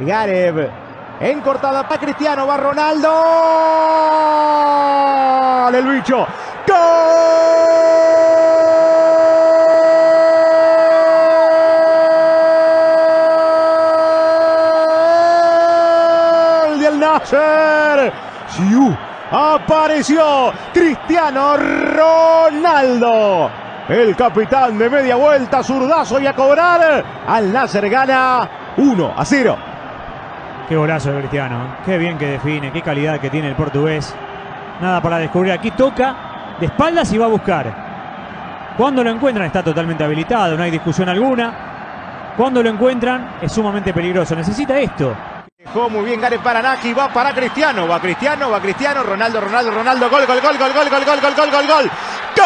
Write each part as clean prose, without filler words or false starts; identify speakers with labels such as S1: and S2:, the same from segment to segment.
S1: Garev. En cortada para Cristiano, va Ronaldo. El bicho. ¡Gol del Nasser! ¡Siu! Apareció Cristiano Ronaldo. El capitán de media vuelta, zurdazo y a cobrar. Al Nasser gana 1-0.
S2: Qué golazo de Cristiano, qué bien que define, qué calidad que tiene el portugués. Nada para descubrir, aquí toca de espaldas y va a buscar. Cuando lo encuentran está totalmente habilitado, no hay discusión alguna. Cuando lo encuentran es sumamente peligroso, necesita esto.
S1: Dejó muy bien Garev para Naki, va para Cristiano, va Cristiano, Ronaldo, gol, gol, gol, gol, gol, gol, gol, gol, gol, gol, gol, gol.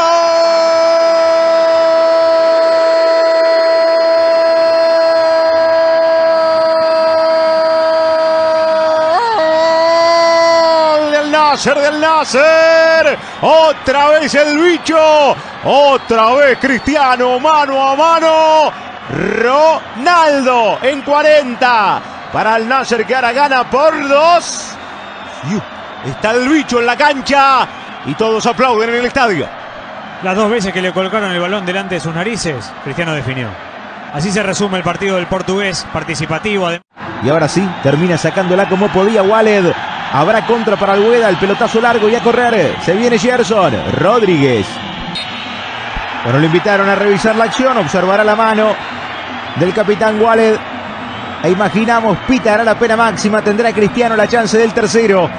S1: Del Nasser, otra vez el bicho, otra vez Cristiano, mano a mano, Ronaldo en 40, para el Nasser que ahora gana por 2, está el bicho en la cancha y todos aplauden en el estadio.
S2: Las dos veces que le colocaron el balón delante de sus narices, Cristiano definió. Así se resume el partido del portugués, participativo.
S1: Y ahora sí, termina sacándola como podía Waled. Habrá contra para Algueda, el pelotazo largo y a correr. Se viene Gerson Rodríguez. Bueno, lo invitaron a revisar la acción, observará la mano del capitán Waled. E imaginamos, pitará la pena máxima, tendrá Cristiano la chance del tercero.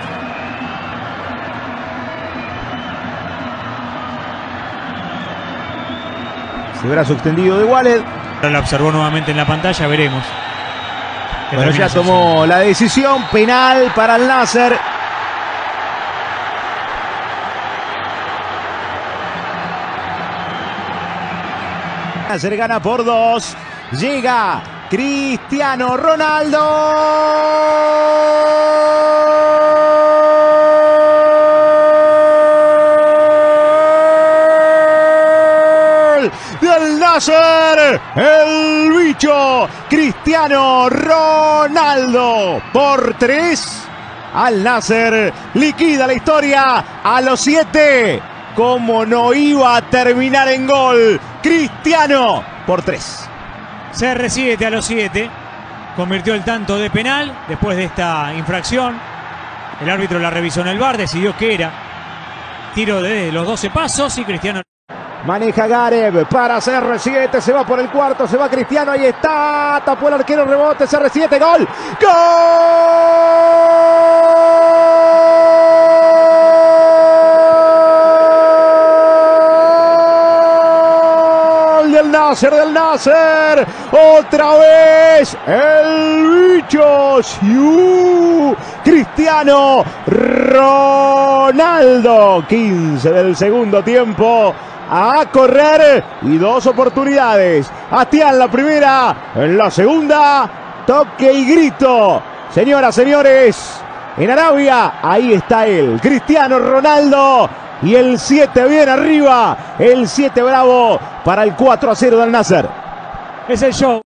S1: Ese brazo extendido de Waled.
S2: Lo observó nuevamente en la pantalla, veremos.
S1: Bueno, ya tomó la decisión, penal para el Nasser. Nasser gana por 2. Llega Cristiano Ronaldo. Del Nasser, el bicho Cristiano Ronaldo por 3. Al Nasser liquida la historia a los 7. Como no iba a terminar en gol, Cristiano por 3.
S2: CR7 a los 7 convirtió el tanto de penal después de esta infracción. El árbitro la revisó en el VAR, decidió que era tiro de los 12 pasos y Cristiano.
S1: Maneja Garev para CR7, se va por el cuarto, se va Cristiano, ahí está, tapó el arquero, rebote, CR7, gol, gol del Nasser, otra vez el bicho, Cristiano Ronaldo, 15 del segundo tiempo. A correr y 2 oportunidades. Atián la primera, en la segunda, toque y grito. Señoras, señores, en Arabia, ahí está él, Cristiano Ronaldo. Y el 7 bien arriba, el 7 bravo para el 4-0 del Nasser.
S2: Es el show.